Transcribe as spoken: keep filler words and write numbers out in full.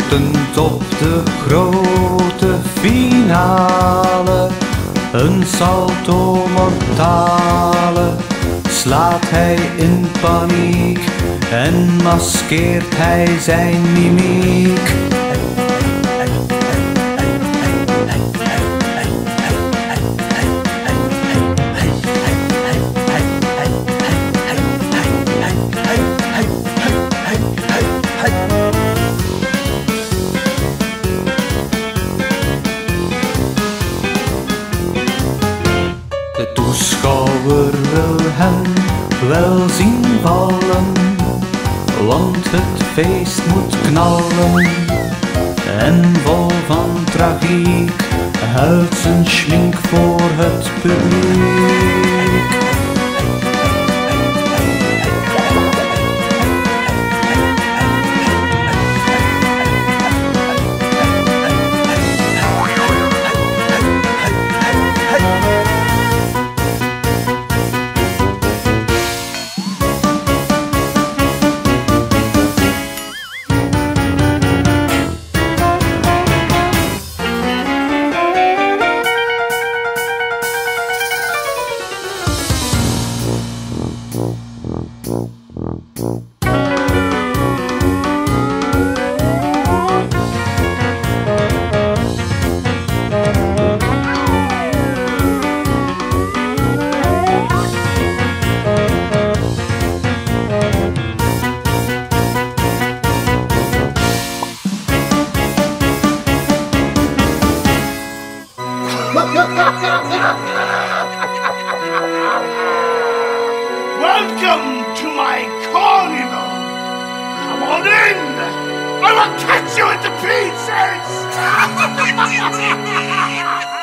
Wachtend op de grote finale, een salto mortale, slaat hij in paniek en maskeert hij zijn mimiek. De toeschouwer wil hem wel zien vallen, want het feest moet knallen. En vol van tragiek huilt zijn schmink voor het publiek. Welcome to my carnival! Come on in! I will cut you into pieces!